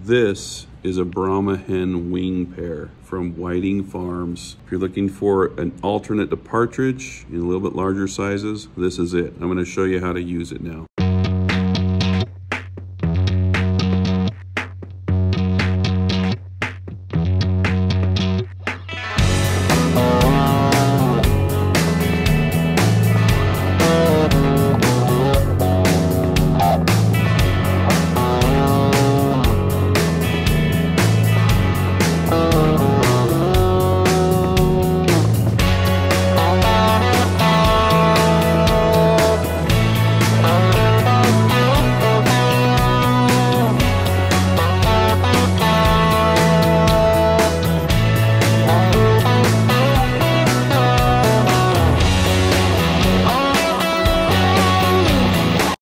This is a Brahma hen wing pair from Whiting Farms. If you're looking for an alternate to partridge in a little bit larger sizes, this is it. I'm going to show you how to use it now.